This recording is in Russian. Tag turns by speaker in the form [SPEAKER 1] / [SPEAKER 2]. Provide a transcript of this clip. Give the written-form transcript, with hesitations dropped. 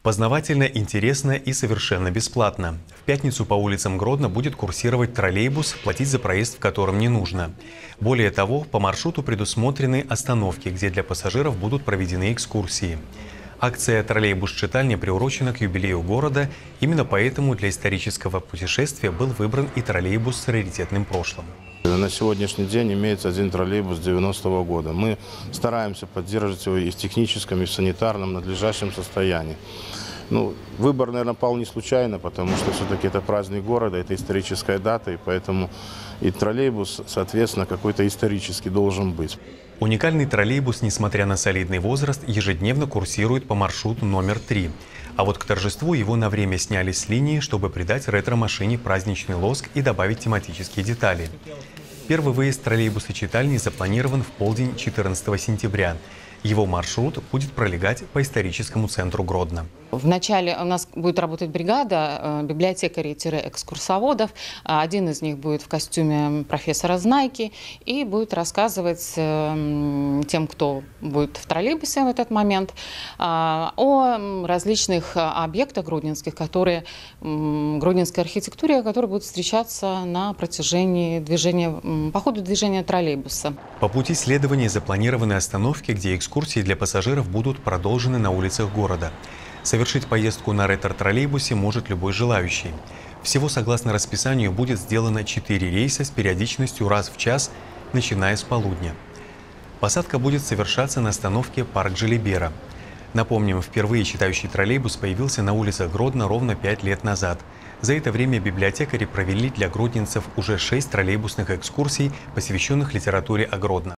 [SPEAKER 1] Познавательно, интересно и совершенно бесплатно. В пятницу по улицам Гродно будет курсировать троллейбус, платить за проезд в котором не нужно. Более того, по маршруту предусмотрены остановки, где для пассажиров будут проведены экскурсии. Акция «Троллейбус-читальня» приурочена к юбилею города. Именно поэтому для исторического путешествия был выбран и троллейбус с раритетным прошлым.
[SPEAKER 2] На сегодняшний день имеется один троллейбус 90-го года. Мы стараемся поддерживать его и в техническом, и в санитарном надлежащем состоянии. Выбор, наверное, пал не случайно, потому что все-таки это праздник города, это историческая дата, и поэтому и троллейбус, соответственно, какой-то исторический должен быть.
[SPEAKER 1] Уникальный троллейбус, несмотря на солидный возраст, ежедневно курсирует по маршруту номер 3. А вот к торжеству его на время сняли с линии, чтобы придать ретро-машине праздничный лоск и добавить тематические детали. Первый выезд троллейбуса-читальни запланирован в полдень 14 сентября. Его маршрут будет пролегать по историческому центру Гродно.
[SPEAKER 3] Вначале у нас будет работать бригада библиотекарей-экскурсоводов. Один из них будет в костюме профессора Знайки и будет рассказывать тем, кто будет в троллейбусе в этот момент, о различных объектах гродненских, гродненской архитектуре, которые будут встречаться на протяжении по ходу движения троллейбуса.
[SPEAKER 1] По пути следования запланированы остановки, где экскурсии для пассажиров будут продолжены на улицах города. Совершить поездку на ретро-троллейбусе может любой желающий. Всего, согласно расписанию, будет сделано 4 рейса с периодичностью раз в час, начиная с полудня. Посадка будет совершаться на остановке Парк Желибера. Напомним, впервые читающий троллейбус появился на улицах Гродно ровно 5 лет назад. За это время библиотекари провели для гродненцев уже 6 троллейбусных экскурсий, посвященных литературе о Гродно.